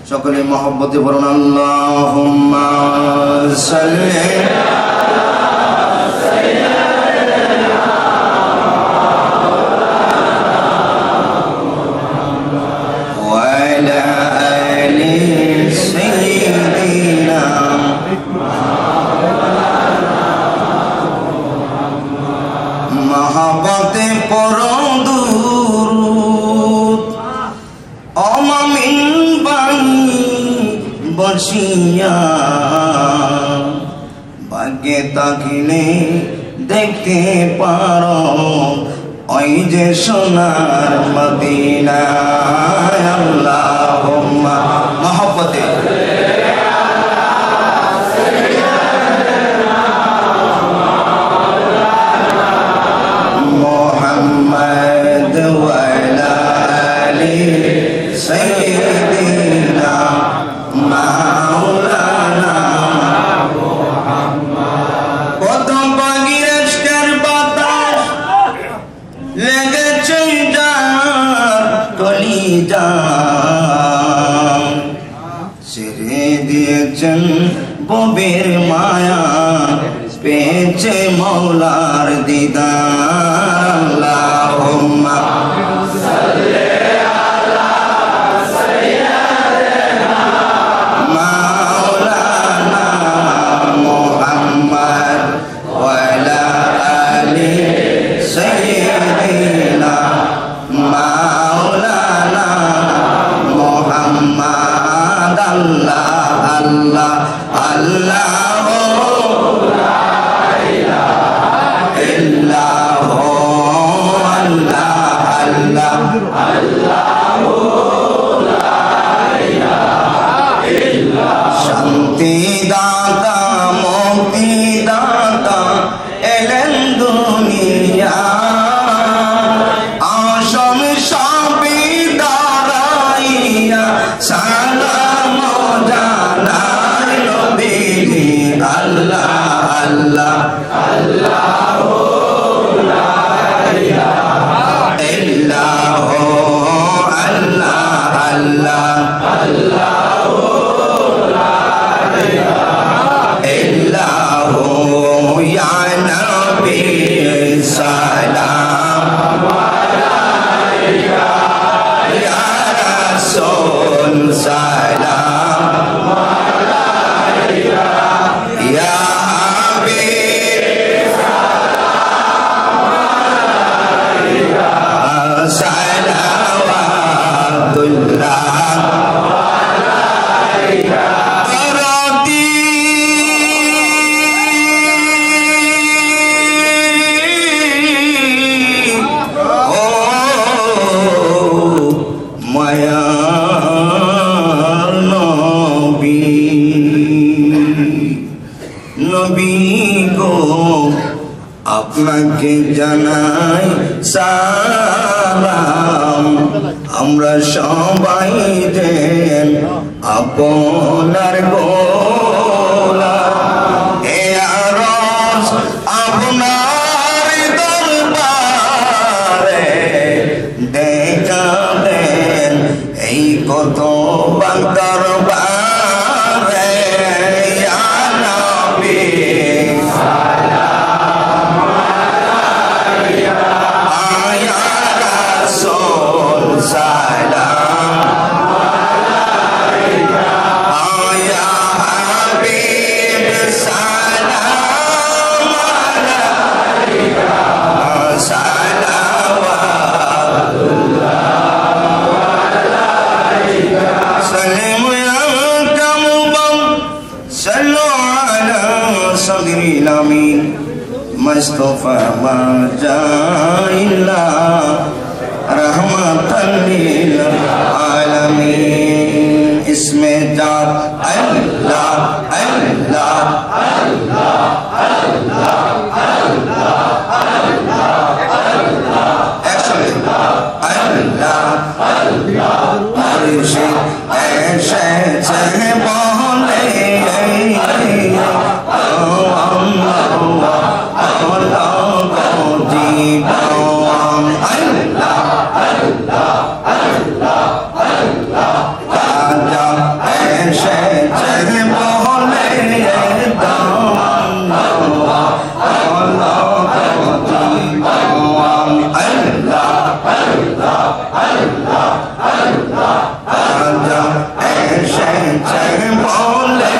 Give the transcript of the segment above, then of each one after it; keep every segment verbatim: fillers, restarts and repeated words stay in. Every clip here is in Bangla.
সকলে মহব্বতে বলুন আল্লাহুম্মা সাল্লি মহব্বতে পড়ো দুরূদ অমামিন বাণী বসিয়া ভাগ্যে তাকিলে দেখতে পারো ওই যে সোনার মদিনা আল্লাহুম্মা মহব্বতে محمد وعلى آل سيدنا مولانا محمد কত বাগিরাজকার বাতাস লেগেছে যার কলিজা ছেড়ে দিয়েছেন ববের মায়া পেয়েছে মৌলার দিদার আল্লাহুম্মা সাল্লি আলা সাইয়্যিদিনা মাওলানা মুহাম্মদ ওয়া আলা আলি সাইয়্যিদিনা মাওলানা মুহাম্মদ আল্লাহ আল্লাহ আল্লাহ শান্তি দাতা মুক্তি দাতা এলেন দুনিয়া আসম সবই দাঁড়াইয়া সালাম জানাই নবীজি আল্লাহ আল্লাহ আল্লাহ আপনাকে জানাই সালাম আমরা সবাই যেন আপনার গোলাম এ আরশ আপনার দরবারে দেখা দেন এই কত বান্দার বারে ইয়া নবী मुस्तफा माजाइला रहमतल लिल आलमीन इसमें जात अल्लाह अल्लाह अल्लाह अल्लाह अल्लाह अल्लाह अल्लाह अल्लाह अल्लाह मुर्शिद ऐसे से बोले Allah Allah Allah Allah এসেছে বলে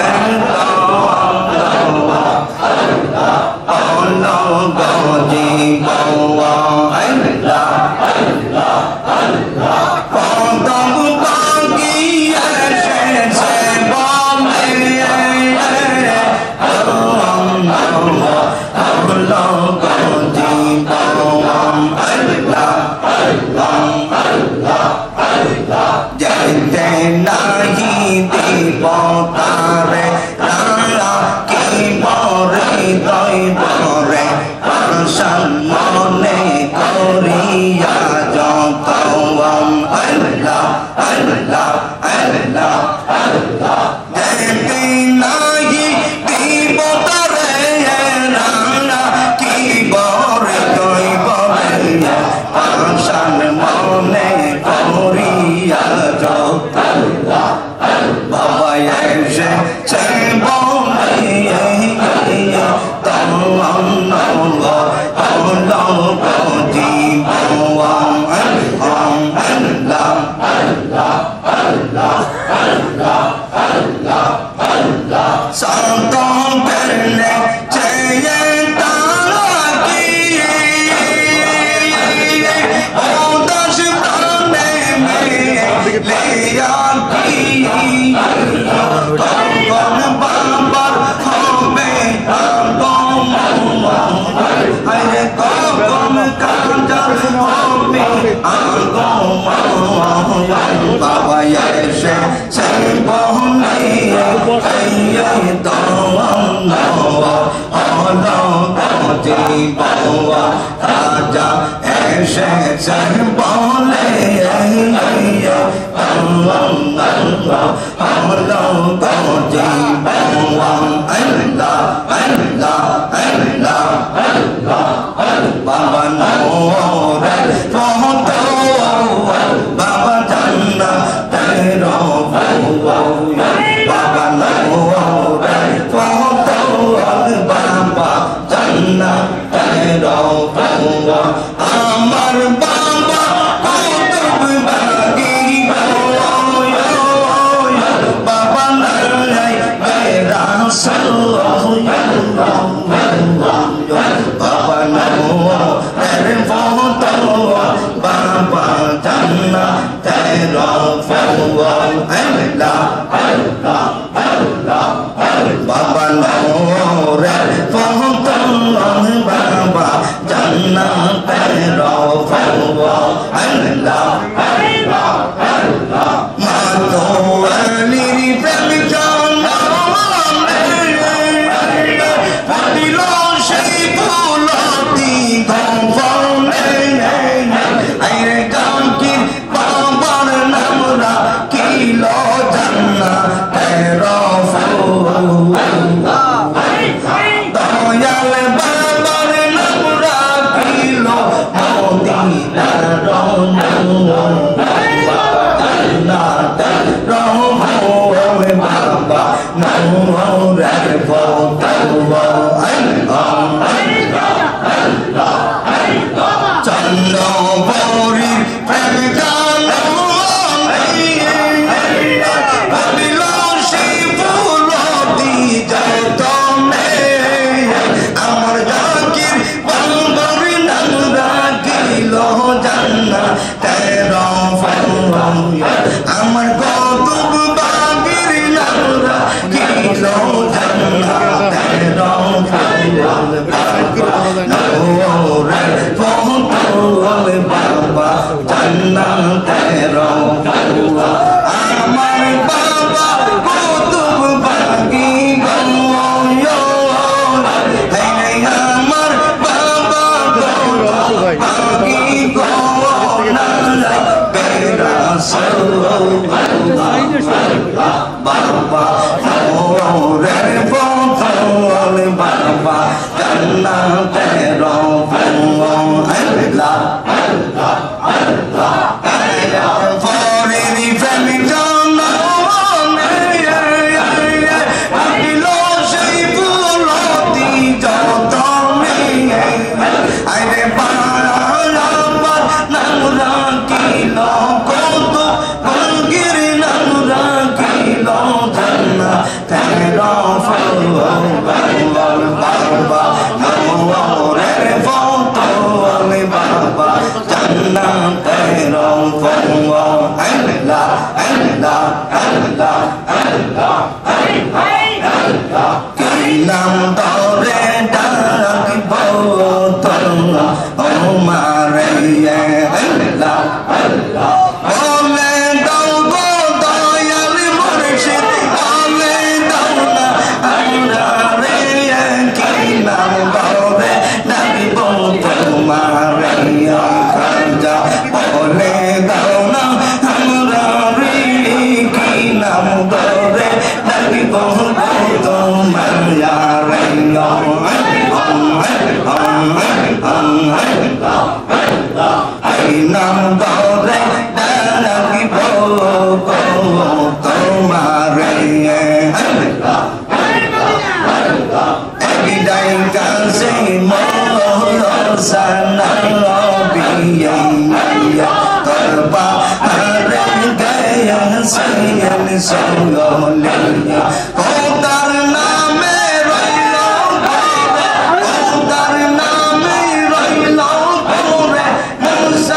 তারে রাঙা কি বরে দই বরে সম্মানে করিয়া যত আল্লাহ আল্লাহ আল্লাহ আল্লাহ দেখতে নাহি দিব তারে রাঙা কি বরে দই বরে সম্মানে করিয়া যত বাবা এসেছে বলে বাবা এসেছে রাজা এসেছে বলে বাবা নোরে বাবা জান্না তেরো বাবা নোরে বাবা জান্না তেরো আমার বাবা বাবা নাই বেরা বাবা নোরে বাবা জান্না তেরো বাবা নোরে বাবা জান্না তেরো মা তো আলির প্রেম দিল সেই ফুলতি গফনে আইরে গামকির বাবার নামরা কিল জান্না তেরো দয়াল বাবার নামরা কিল মদিনার বাবা নোরের চন্দ্র বৌরীর প্রেম জানো সেই ফুলতি যতনে আমার জাকির বাবার নাম রাখিল জান্না তেরো আমার কৌতুক বাগির নাম রাখিল জান্না তেরো নোরে বাবা জান্না তেরো আমার বাবা কৌতুক বাগি আমার বাবা বাগি বাবা নোরে বাবা জান্না তেরো আল্লাহ ফরেরি প্রেমিক জানো দিল সেই ফুলতি যতনে আইরে বাবার নাম রাখিল কত গির নাম রাখিল Nam to re da ki bo tong o ma re ye la o le dong bo to ya li mo re shi o le dong na a re ye ki nam to re da ki bo tong ma re ye kha ja o le dong na a re ki nam to re da ki bo tong ma ya Nam bao re da la ki bo bo to ma re every day can say mo sa na lo bi ya ya ta ba re ga ya sa ya ni so lo le ya ko ta na me ro lo ko ta na me ro lo ko re mo sa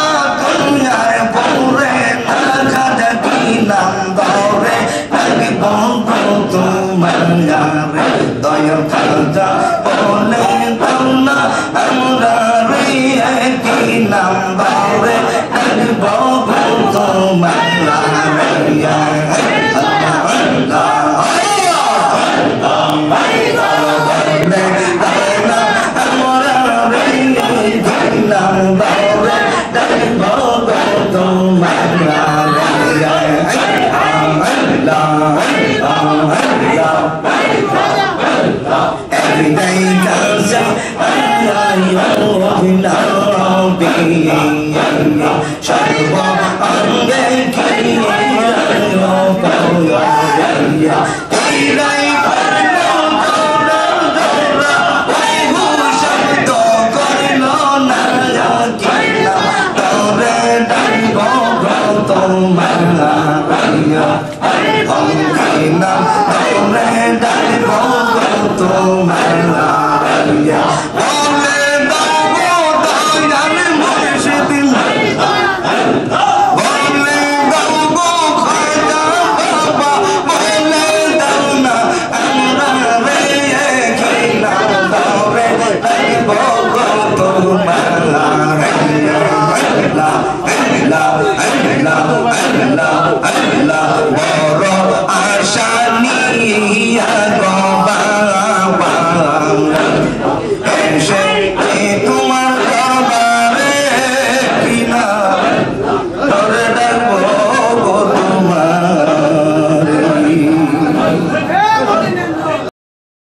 nam do re na ki bo bo tu ma ya re do ya kha ja bo le tam na am ra re ki nam do re na ki bo bo tu ma ya re ya every day comes up I know now be shall walk on the key of your day Nam